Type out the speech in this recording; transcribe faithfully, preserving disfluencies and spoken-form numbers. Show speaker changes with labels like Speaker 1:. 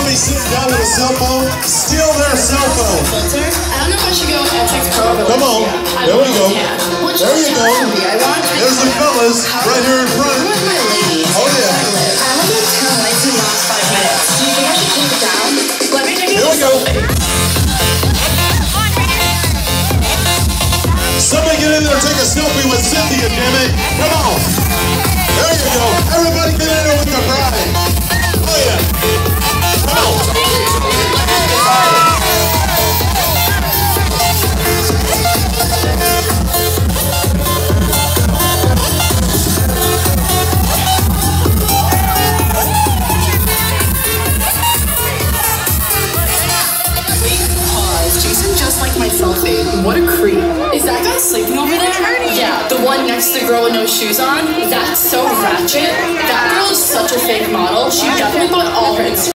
Speaker 1: somebody sitting down with a cell phone, steal their cell phone.
Speaker 2: Filter? I don't know if I should go F X Pro.
Speaker 1: Come on. There we go. There you go. There's the fellas right here in front.
Speaker 2: Where's my lady?
Speaker 1: Oh, yeah.
Speaker 2: I love those turn lights in the last five minutes. Do you think I should take it down? Let me take it.
Speaker 1: Here we go. Somebody get in there and take a selfie with Cynthia, damn it. Come on. There you go. Everybody get in there with the bride. Oh, yeah. Come on.
Speaker 2: Jason just liked my selfie. What a creep. Is that guy sleeping over there? Yeah, the one next to the girl with no shoes on. That's so ratchet. That girl is such a fake model. She definitely bought all her Instagram.